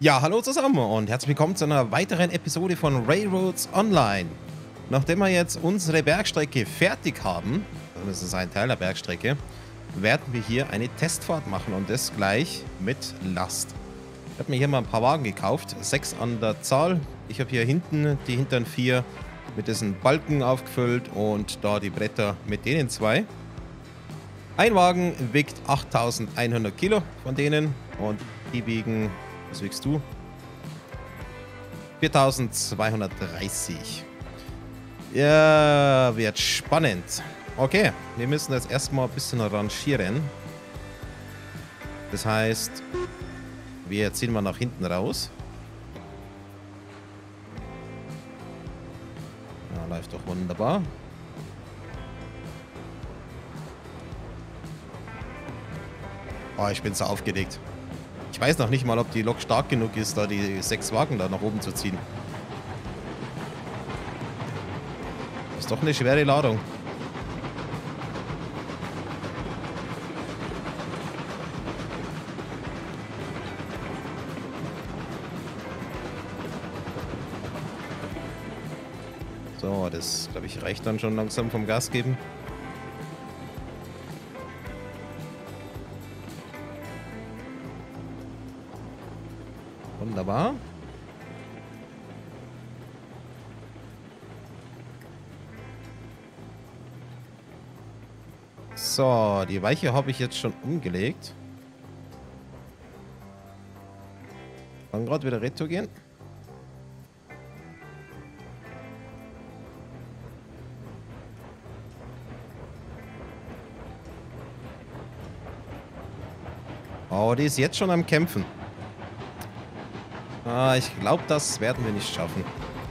Ja, hallo zusammen und herzlich willkommen zu einer weiteren Episode von Railroads Online. Nachdem wir jetzt unsere Bergstrecke fertig haben, also das ist ein Teil der Bergstrecke, werden wir hier eine Testfahrt machen und das gleich mit Last. Ich habe mir hier mal ein paar Wagen gekauft, 6 an der Zahl. Ich habe hier hinten die hinteren 4 mit diesen Balken aufgefüllt und da die Bretter mit denen 2. Ein Wagen wiegt 8100 Kilo von denen und die wiegen, was wiegst du? 4230. Ja, wird spannend. Okay, wir müssen jetzt erstmal ein bisschen rangieren. Das heißt, wir ziehen mal nach hinten raus. Ja, läuft doch wunderbar. Oh, ich bin so aufgeregt. Ich weiß noch nicht mal, ob die Lok stark genug ist, da die 6 Wagen da nach oben zu ziehen. Ist doch eine schwere Ladung. So, das, glaube ich, reicht dann schon langsam vom Gas geben. Wunderbar. So, die Weiche habe ich jetzt schon umgelegt. Kann gerade wieder retour gehen. Oh, die ist jetzt schon am Kämpfen. Ah, ich glaube, das werden wir nicht schaffen.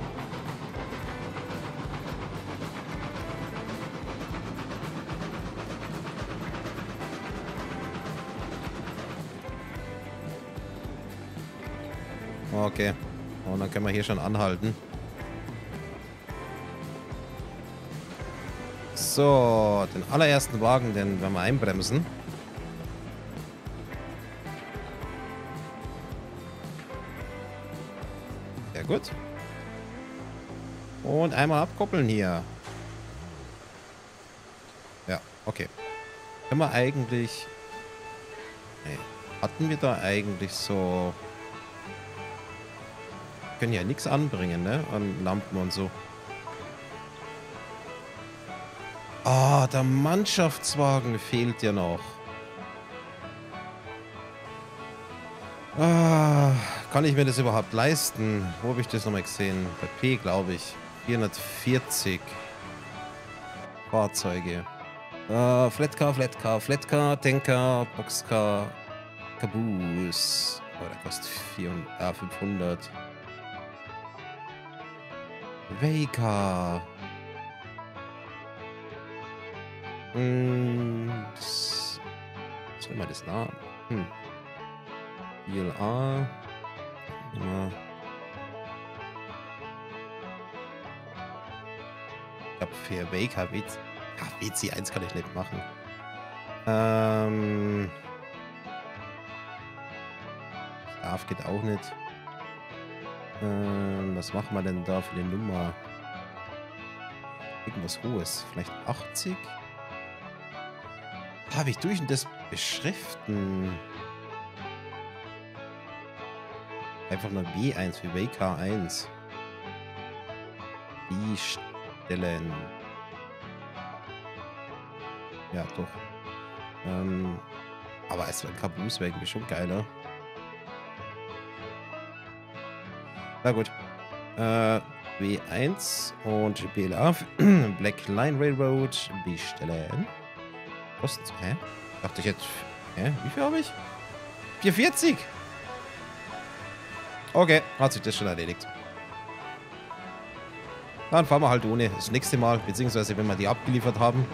Okay. Und dann können wir hier schon anhalten. So, den allerersten Wagen, den werden wir einbremsen. Sehr gut. Und einmal abkoppeln hier. Ja, okay. Können wir eigentlich... Nee. Hatten wir da eigentlich so... Können ja nichts anbringen, ne? An Lampen und so. Ah, der Mannschaftswagen fehlt ja noch. Ah, kann ich mir das überhaupt leisten? Wo habe ich das nochmal gesehen? Bei P, glaube ich. 440 Fahrzeuge. Flatcar, Tanker, Boxcar, Caboose. Oh, der kostet 500. Waker. Was soll man das nach? ILA. Ja. Ich glaube, für Waker WC1 kann ich nicht machen. Staff geht auch nicht. Was machen wir denn da für die Nummer? Irgendwas Hohes. Vielleicht 80? Wie ich durch das beschriften? Einfach nur W1 für WK1. Die Stellen. Ja, doch. Aber es wäre ein Caboose wäre irgendwie schon geiler. Na gut. W1 und BLA. Black Line Railroad bestellen. Kosten. Hä? Dachte ich jetzt. Hä? Wie viel habe ich? 440. Okay, hat sich das schon erledigt. Dann fahren wir halt ohne das nächste Mal, beziehungsweise wenn wir die abgeliefert haben.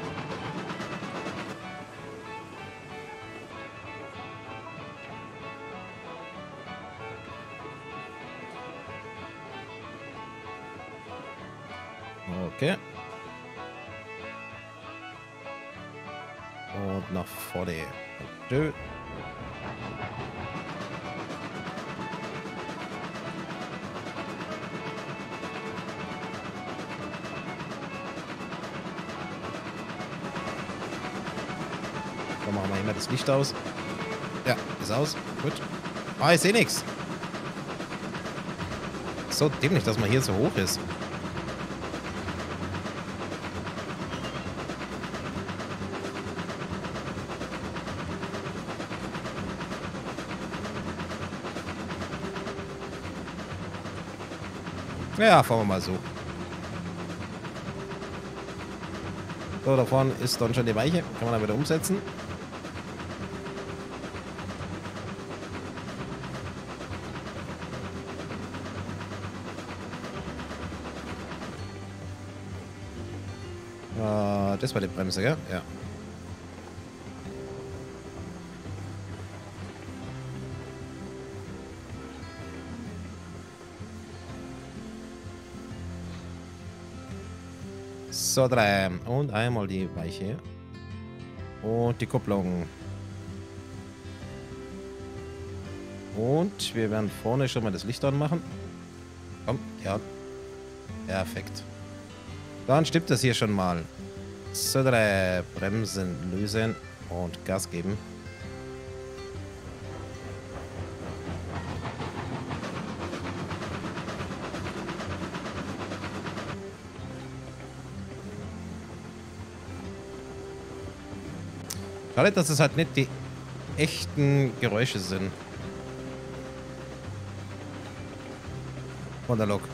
Okay. Und nach vorne. Dann machen wir immer das Licht aus. Ja, ist aus. Gut. Ah, ich sehe nichts. So dämlich, dass man hier so hoch ist. Ja, fahren wir mal so. So, da vorne ist dann schon die Weiche. Kann man dann wieder umsetzen. Das war die Bremse, gell? Ja. So, 3. Und einmal die Weiche. Und die Kupplung. Und wir werden vorne schon mal das Licht anmachen. Komm, ja. Perfekt. Dann stimmt das hier schon mal. So, 3. Bremsen lösen und Gas geben. Schade, dass es halt nicht die echten Geräusche sind. Von der Lok.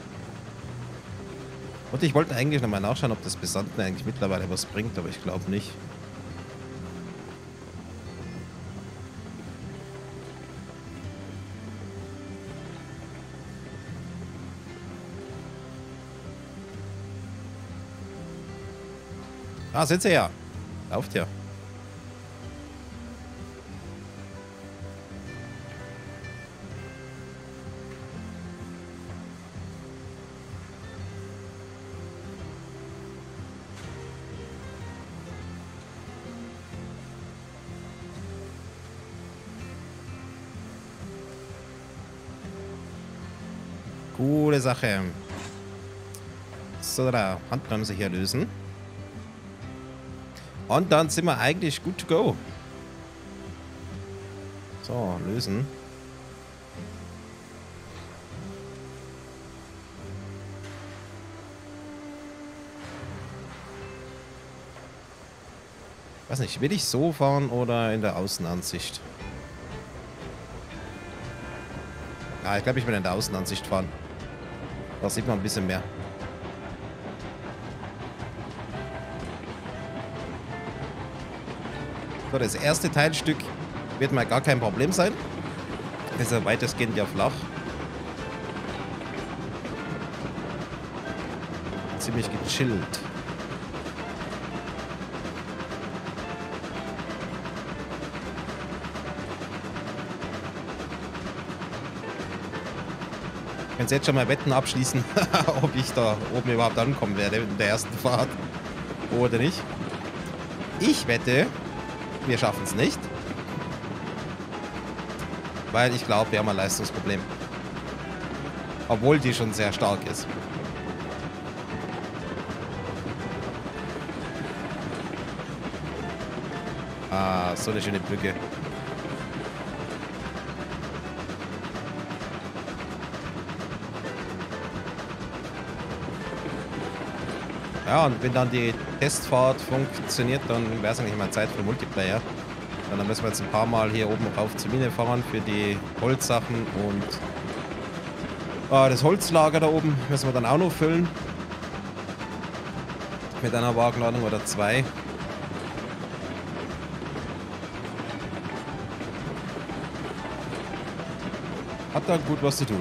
Und ich wollte eigentlich nochmal nachschauen, ob das Besanden eigentlich mittlerweile was bringt, aber ich glaube nicht. Ah, sind sie ja. Lauft ja. Coole Sache. So, da Handbremse hier lösen. Und dann sind wir eigentlich good to go. So, lösen. Weiß nicht, will ich so fahren oder in der Außenansicht? Ah, ich glaube, ich will in der Außenansicht fahren. Da sieht man ein bisschen mehr. So, das erste Teilstück wird mal gar kein Problem sein. Ist ja weitestgehend ja flach. Ziemlich gechillt. Ich kann jetzt schon mal Wetten abschließen, ob ich da oben überhaupt ankommen werde in der ersten Fahrt oder nicht. Ich wette, wir schaffen es nicht. Weil ich glaube, wir haben ein Leistungsproblem. Obwohl die schon sehr stark ist. Ah, so eine schöne Brücke. Ja, und wenn dann die Testfahrt funktioniert, dann wäre es eigentlich mal Zeit für Multiplayer. Dann müssen wir jetzt ein paar Mal hier oben rauf zur Mine fahren für die Holzsachen und das Holzlager da oben müssen wir dann auch noch füllen. Mit einer Wagenladung oder 2. Hat dann gut was zu tun.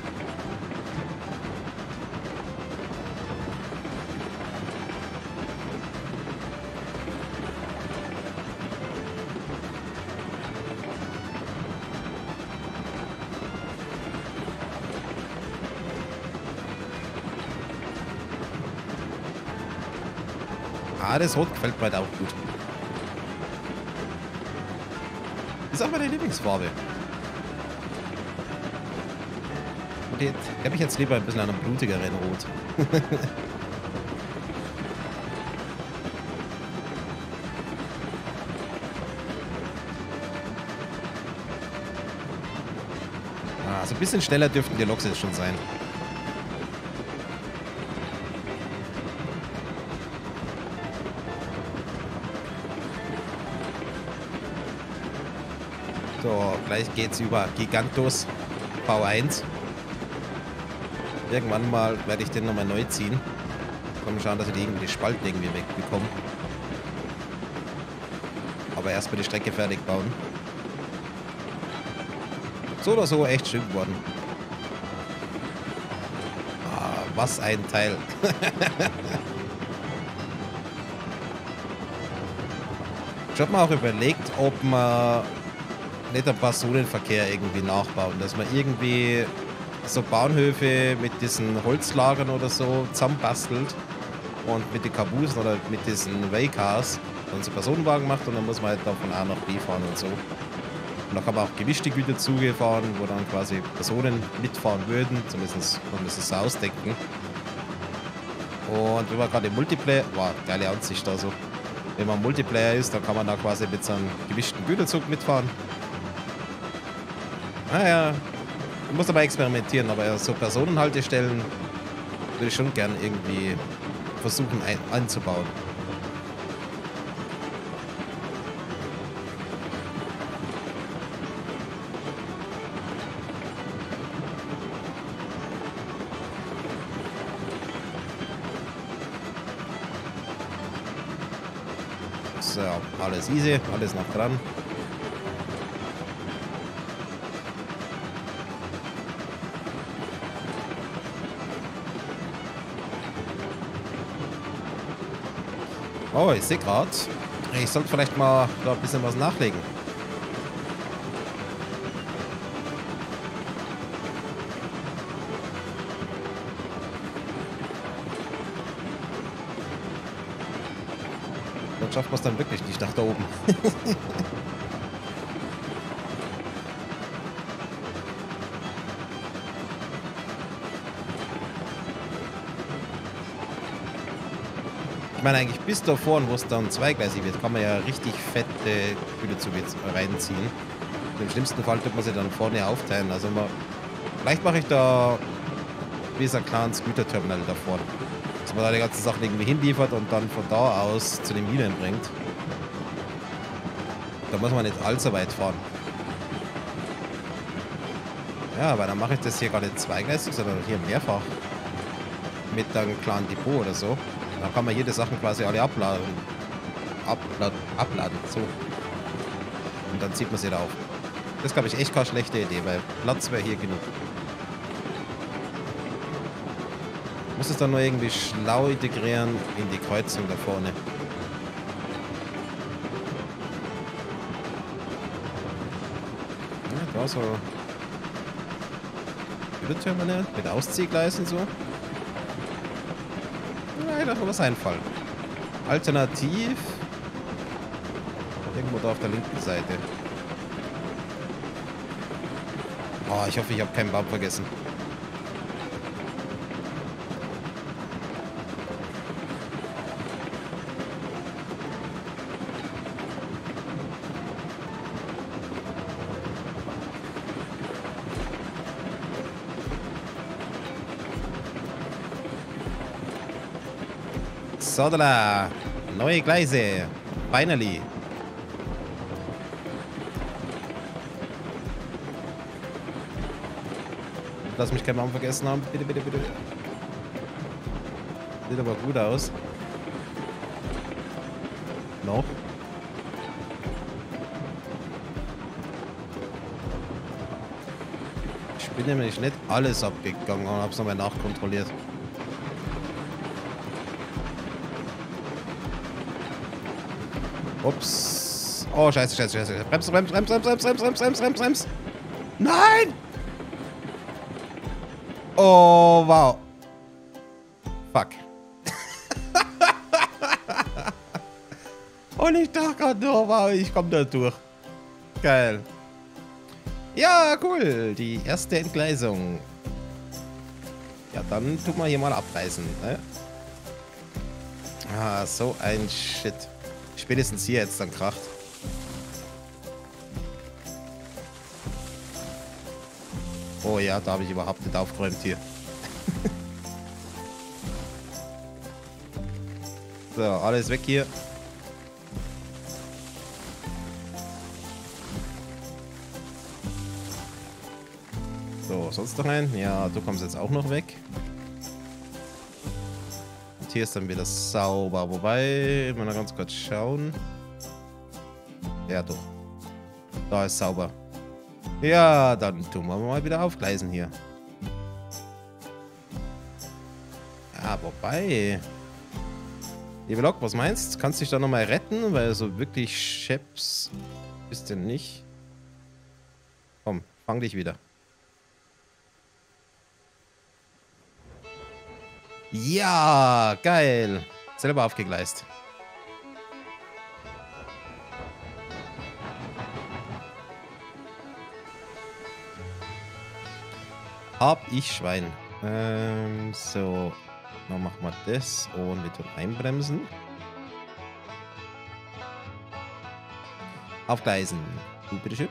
Ah, das Rot gefällt mir halt auch gut. Ist auch meine Lieblingsfarbe. Und die habe ich jetzt lieber ein bisschen an einem blutigeren Rot. Also ein bisschen schneller dürften die Loks jetzt schon sein. So, gleich geht's über Gigantus V1. Irgendwann mal werde ich den nochmal neu ziehen. Mal schauen, dass wir die Spalten irgendwie wegbekommen. Aber erstmal die Strecke fertig bauen. So oder so echt schön geworden. Ah, was ein Teil. Ich habe mir auch überlegt, ob man nicht den Personenverkehr irgendwie nachbauen. Dass man irgendwie so Bahnhöfe mit diesen Holzlagern oder so zusammenbastelt und mit den Kabusen oder mit diesen Waycars dann so Personenwagen macht und dann muss man halt da von A nach B fahren und so. Und da kann man auch gemischte Güterzüge fahren, wo dann quasi Personen mitfahren würden, zumindest man muss es so ausdenken. Und wenn man gerade im Multiplayer, wow, geile Ansicht da so. Wenn man Multiplayer ist, dann kann man da quasi mit so einem gemischten Güterzug mitfahren. Naja, man muss aber experimentieren, aber so Personenhaltestellen würde ich schon gern irgendwie versuchen einzubauen. So, alles easy, alles noch dran. Oh, ich sehe gerade, ich sollte vielleicht mal da ein bisschen was nachlegen. Dann schafft man es dann wirklich nicht nach da oben. Ich meine eigentlich bis da vorne, wo es dann zweigleisig wird, kann man ja richtig fette Güterzüge jetzt reinziehen. Im schlimmsten Fall tut man sie dann vorne aufteilen. Also vielleicht mache ich da wie so ein kleines Güterterminal da vorne. Dass man da die ganzen Sachen irgendwie hinliefert und dann von da aus zu den Minen bringt. Da muss man nicht allzu weit fahren. Ja, aber dann mache ich das hier gar nicht zweigleisig, sondern hier mehrfach. Mit einem kleinen Depot oder so. Da kann man jede Sachen quasi alle abladen. Abladen, so. Und dann zieht man sie da auf. Das ist, glaube ich, echt keine schlechte Idee, weil Platz wäre hier genug. Muss es dann nur irgendwie schlau integrieren in die Kreuzung da vorne. Ja, da so Güterterminal mit Ausziehgleisen so. Ja, da wird was einfallen. Alternativ irgendwo da auf der linken Seite. Oh, ich hoffe, ich habe keinen Baum vergessen. So, da. Neue Gleise. Finally. Lass mich keinen Baum vergessen haben. Bitte, bitte, bitte. Sieht aber gut aus. Noch. Ich bin nämlich nicht alles abgegangen und hab's nochmal nachkontrolliert. Ups. Oh, scheiße, scheiße, scheiße. Brems, brems, brems, brems, brems, brems, brems, brems, brems, brems. Nein! Oh, wow. Fuck. Und ich dachte gerade nur, wow, ich komme da durch. Geil. Ja, cool. Die erste Entgleisung. Ja, dann tun wir hier mal abreißen. Ne? Ah, so ein Shit. Spätestens hier jetzt dann kracht. Oh ja, da habe ich überhaupt nicht aufgeräumt hier. So, alles weg hier. So, sonst noch ein? Ja, du kommst jetzt auch noch weg. Und hier ist dann wieder sauber. Wobei, mal noch ganz kurz schauen. Ja, doch. Da ist sauber. Ja, dann tun wir mal wieder aufgleisen hier. Ja, wobei... Liebe Lok, was meinst du? Kannst du dich da nochmal retten? Weil so wirklich Chefs bist du nicht. Komm, fang dich wieder. Ja, geil. Selber aufgegleist. Hab ich Schwein. So. Dann machen wir das und wir tun einbremsen. Aufgleisen. Du, bitteschön.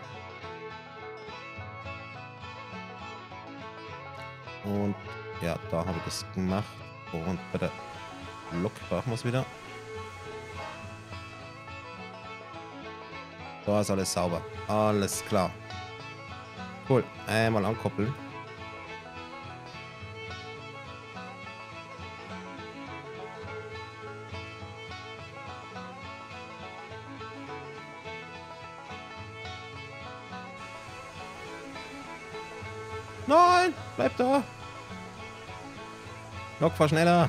Und ja, da habe ich das gemacht. Und bei der Lok brauchen wir es wieder. Da ist alles sauber. Alles klar. Cool. Einmal ankoppeln. Nein! Bleib da! Lok, fahr schneller!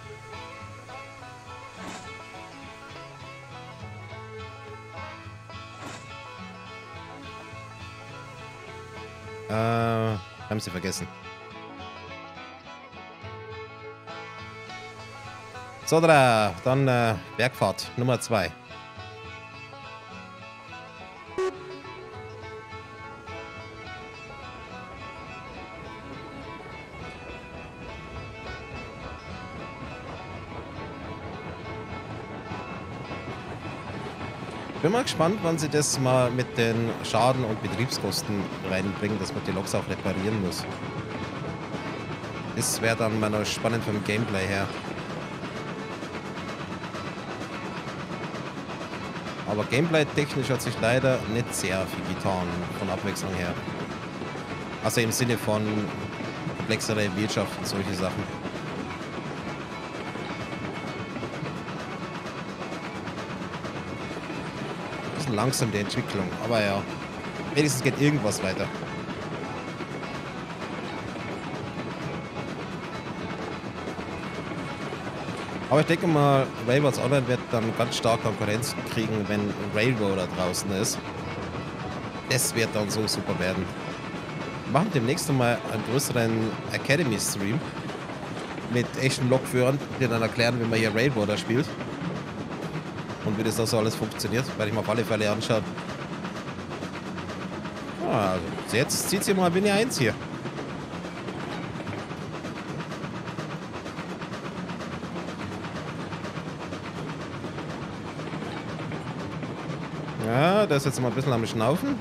Haben sie vergessen. So, dann Bergfahrt Nummer 2. Bin mal gespannt, wann sie das mal mit den Schaden- und Betriebskosten reinbringen, dass man die Loks auch reparieren muss. Das wäre dann mal noch spannend vom Gameplay her. Aber Gameplay-technisch hat sich leider nicht sehr viel getan, von Abwechslung her. Also im Sinne von komplexere Wirtschaft und solche Sachen. Langsam die Entwicklung, aber ja, wenigstens geht irgendwas weiter. Aber ich denke mal, Railroads Online wird dann ganz stark Konkurrenz kriegen, wenn Railroader draußen ist. Das wird dann so super werden. Wir machen demnächst mal einen größeren Academy-Stream mit echten Lokführern, die dann erklären, wie man hier Railroader spielt. Und wie das da so alles funktioniert, werde ich mir auf alle Fälle anschauen. Ah, also jetzt zieht sie mal Winnie 1 hier. Ja, der ist jetzt mal ein bisschen am Schnaufen.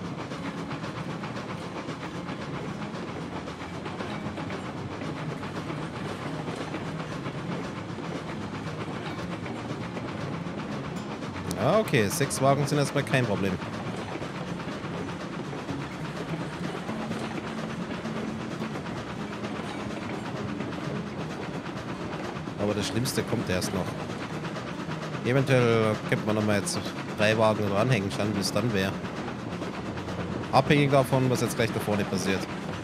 Ja, okay, 6 Wagen sind erstmal kein Problem. Aber das Schlimmste kommt erst noch. Eventuell könnte man nochmal jetzt 3 Wagen dranhängen, schauen, wie es dann wäre. Abhängig davon, was jetzt gleich da vorne passiert.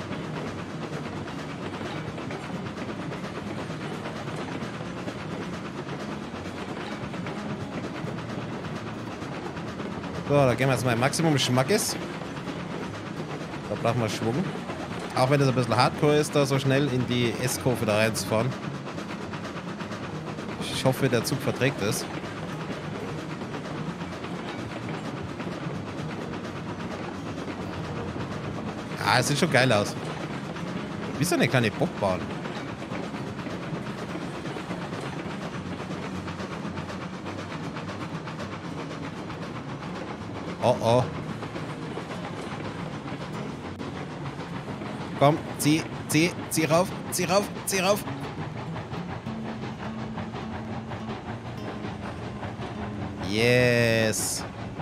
So, da gehen wir jetzt mal im Maximum Schmackes. Da brauchen wir Schwung. Auch wenn das ein bisschen hardcore ist, da so schnell in die S-Kurve da reinzufahren. Ich hoffe, der Zug verträgt es. Ja, es sieht schon geil aus. Wie so eine kleine Bobbahn. Oh oh. komm, zieh rauf, zieh rauf, zieh rauf. Yes.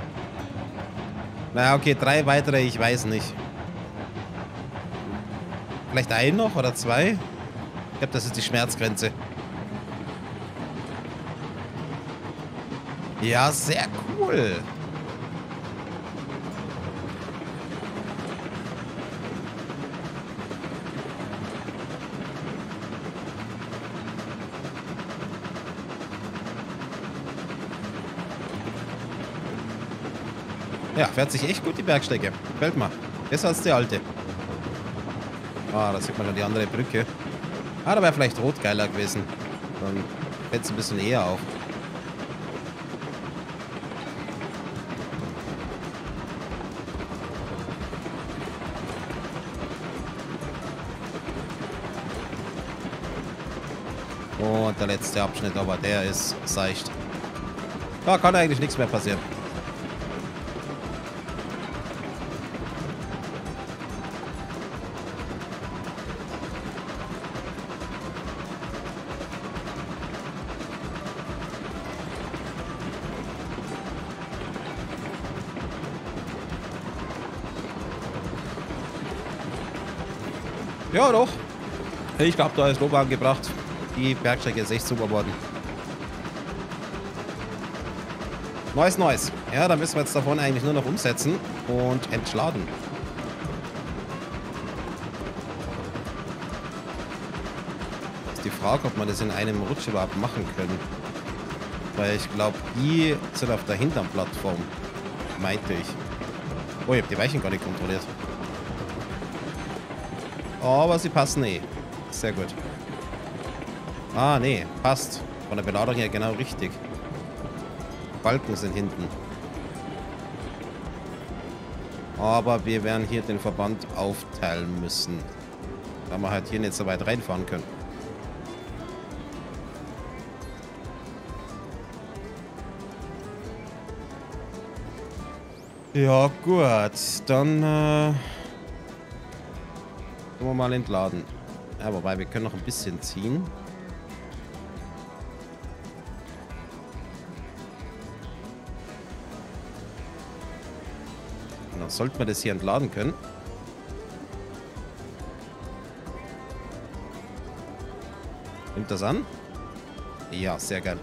Na, okay, 3 weitere, ich weiß nicht. Vielleicht einen noch oder 2? Ich glaube, das ist die Schmerzgrenze. Ja, sehr cool. Ja, fährt sich echt gut die Bergstrecke. Gefällt mir. Besser als die alte. Ah, da sieht man dann die andere Brücke. Ah, da wäre vielleicht rot geiler gewesen. Dann fällt es ein bisschen eher auf. Und der letzte Abschnitt, aber der ist seicht. Da kann eigentlich nichts mehr passieren. Ja, doch. Ich glaube, da ist Lob angebracht. Die Bergstrecke ist echt super geworden. Neues. Ja, da müssen wir jetzt davon eigentlich nur noch umsetzen und entschladen. Ist die Frage, ob man das in einem Rutsch überhaupt machen können. Weil ich glaube, die sind auf der hinteren Plattform. Meinte ich. Oh, ich habe die Weichen gar nicht kontrolliert. Aber sie passen eh. Sehr gut. Ah, nee. Passt. Von der Beladung her genau richtig. Balken sind hinten. Aber wir werden hier den Verband aufteilen müssen. Da wir halt hier nicht so weit reinfahren können. Ja, gut. Dann wir mal entladen. Ja, wobei, wir können noch ein bisschen ziehen. Und dann sollten wir das hier entladen können. Nimmt das an? Ja, sehr geil.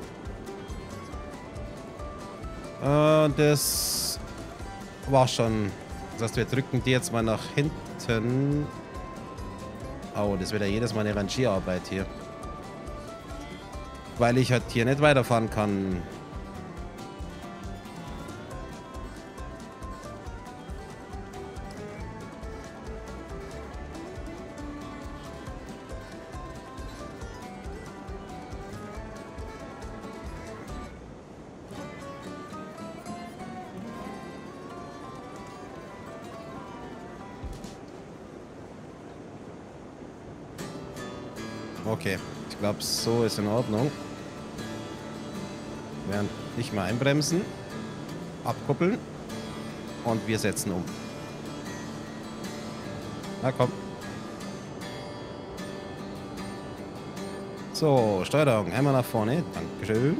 Das war schon. Das heißt, wir drücken die jetzt mal nach hinten. Oh, das wird ja jedes Mal eine Rangierarbeit hier. Weil ich halt hier nicht weiterfahren kann. Okay, ich glaube, so ist in Ordnung. Wir werden nicht mal einbremsen, abkuppeln und wir setzen um. Na komm. So, Steuerung, einmal nach vorne. Dankeschön.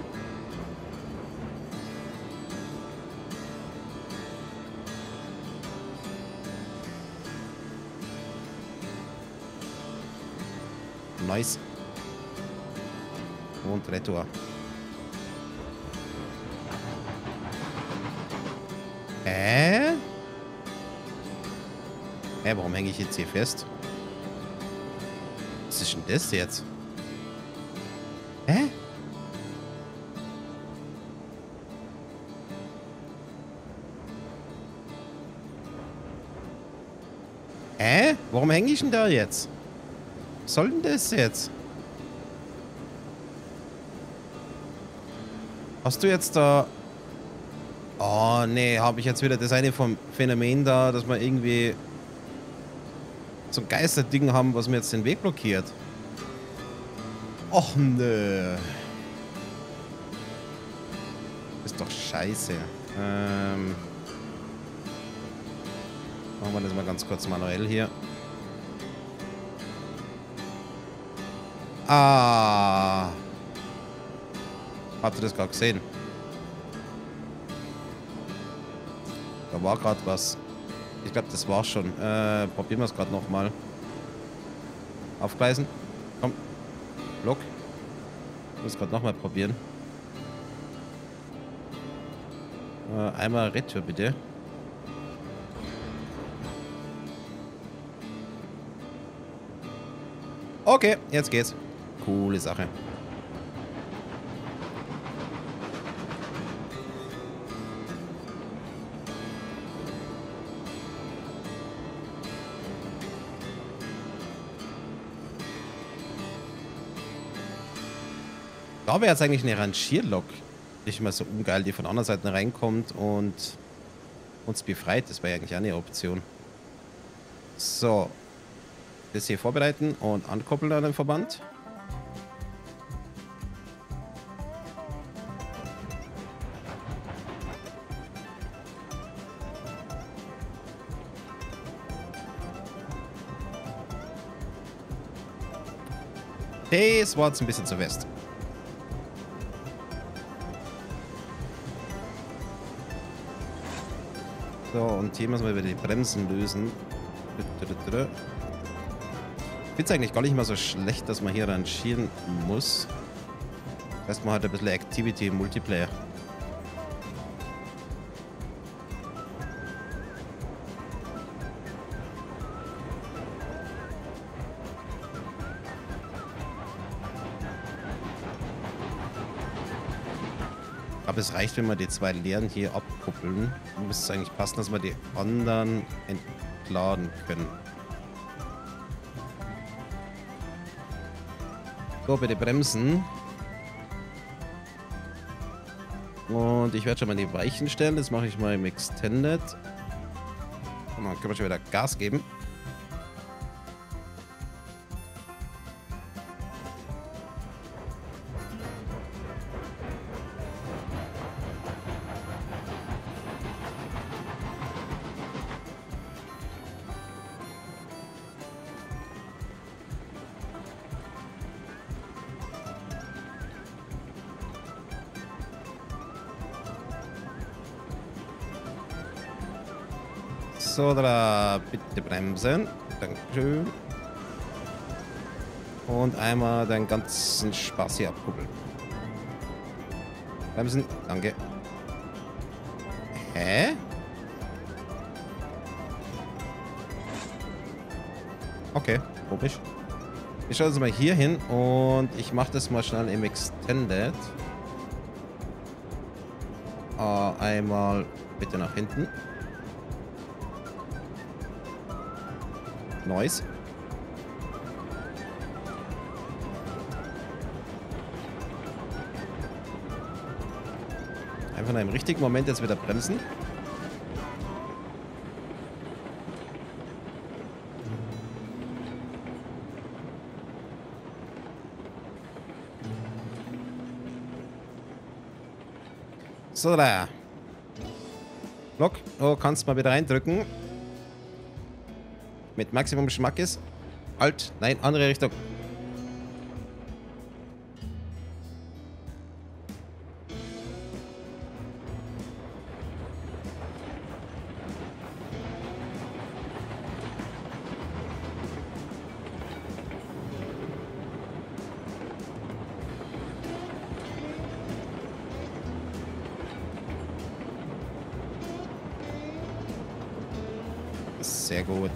Nice. Und Retour. Warum hänge ich jetzt hier fest? Was ist denn das jetzt? Warum hänge ich denn da jetzt? Was soll denn das jetzt? Hast du jetzt da... Oh, nee, habe ich jetzt wieder das eine vom Phänomen da, dass wir irgendwie so ein Geisterding haben, was mir jetzt den Weg blockiert. Och, nö. Ist doch scheiße. Machen wir das mal ganz kurz manuell hier. Ah. Habt ihr das gerade gesehen? Da war gerade was. Ich glaube, das war's schon. Probieren wir es gerade nochmal. Aufgleisen. Komm. Block. Ich muss gerade nochmal probieren. Einmal Retour bitte. Okay, jetzt geht's. Coole Sache. Da wäre jetzt eigentlich eine Rangierlok nicht mal so ungeil, die von anderen Seiten reinkommt und uns befreit. Das wäre eigentlich auch eine Option. So. Das hier vorbereiten und ankoppeln an den Verband. Das war jetzt ein bisschen zu fest. So, und hier müssen wir wieder die Bremsen lösen. Ich finde es eigentlich gar nicht mal so schlecht, dass man hier rangieren muss. Das heißt, man hat ein bisschen Activity im Multiplayer. Aber es reicht, wenn wir die zwei leeren hier abkuppeln. Dann müsste es eigentlich passen, dass wir die anderen entladen können. So, bitte bremsen. Und ich werde schon mal die Weichen stellen. Das mache ich mal im Extended. Und dann können wir schon wieder Gas geben. So, da bitte bremsen. Dankeschön. Und einmal den ganzen Spaß hier abkuppeln. Bremsen, danke. Hä? Okay, komisch. Ich schaue jetzt mal hier hin und ich mache das mal schnell im Extended. Einmal bitte nach hinten. Noise. Einfach in einem richtigen Moment jetzt wieder bremsen. So, da. Block. Oh, kannst mal wieder reindrücken. Mit Maximum Schmackes. Halt. Nein, andere Richtung. Sehr gut.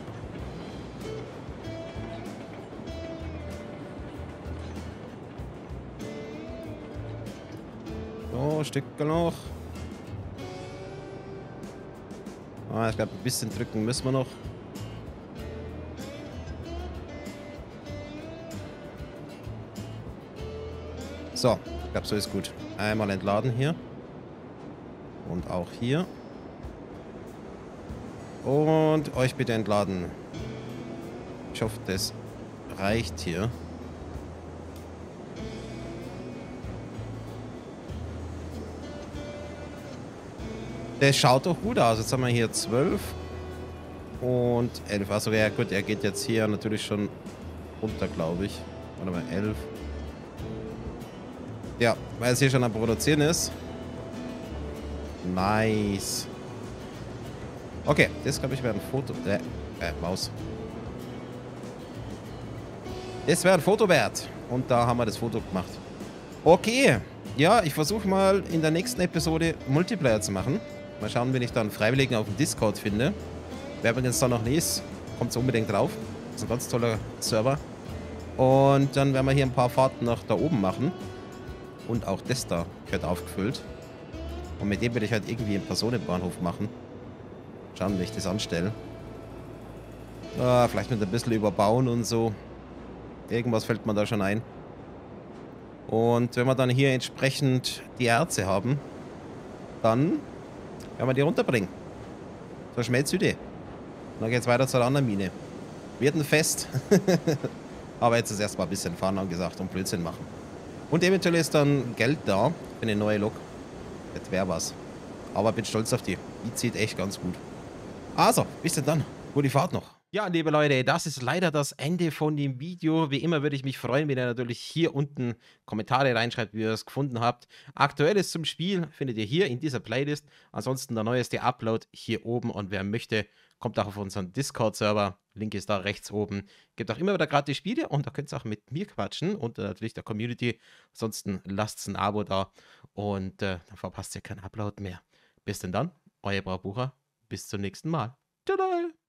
So, Stück noch. Ich glaube, ein bisschen drücken müssen wir noch. So, ich glaube, so ist gut. Einmal entladen hier. Und auch hier. Und euch bitte entladen. Ich hoffe, das reicht hier. Das schaut doch gut aus. Jetzt haben wir hier 12 und 11. Also ja gut, er geht jetzt hier natürlich schon runter, glaube ich. Warte mal, 11. Ja, weil es hier schon am Produzieren ist. Nice. Okay, das glaube ich wäre ein Foto. Maus. Das wäre ein Foto wert. Und da haben wir das Foto gemacht. Okay. Ja, ich versuche mal in der nächsten Episode Multiplayer zu machen. Mal schauen, wenn ich dann Freiwilligen auf dem Discord finde. Wer übrigens da noch nie ist, kommt unbedingt drauf. Das ist ein ganz toller Server. Und dann werden wir hier ein paar Fahrten nach da oben machen. Und auch das da gehört aufgefüllt. Und mit dem will ich halt irgendwie einen Personenbahnhof machen. Schauen, wie ich das anstelle. Vielleicht mit ein bisschen überbauen und so. Irgendwas fällt mir da schon ein. Und wenn wir dann hier entsprechend die Erze haben, dann werden wir die runterbringen. Zur Schmelzhütte. Und dann geht's weiter zur anderen Mine. Wird ein Fest. Aber jetzt ist erstmal ein bisschen fahren angesagt und Blödsinn machen. Und eventuell ist dann Geld da für eine neue Lok. Das wäre was. Aber bin stolz auf die. Die zieht echt ganz gut. Also, bis denn dann. Gute Fahrt noch. Ja, liebe Leute, das ist leider das Ende von dem Video. Wie immer würde ich mich freuen, wenn ihr natürlich hier unten Kommentare reinschreibt, wie ihr es gefunden habt. Aktuelles zum Spiel findet ihr hier in dieser Playlist. Ansonsten der neueste Upload hier oben. Und wer möchte, kommt auch auf unseren Discord-Server. Link ist da rechts oben. Gibt auch immer wieder gratis Spiele und da könnt ihr auch mit mir quatschen und natürlich der Community. Ansonsten lasst ein Abo da und dann verpasst ihr keinen Upload mehr. Bis denn dann, euer Braubucher. Bis zum nächsten Mal. Tada!